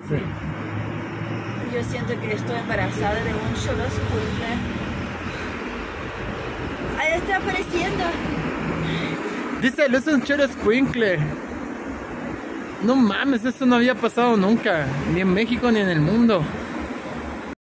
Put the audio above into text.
Sí. Yo siento que estoy embarazada de un xoloscuincle. Ahí está apareciendo. Dice, es un xoloscuincle. No mames, esto no había pasado nunca. Ni en México ni en el mundo.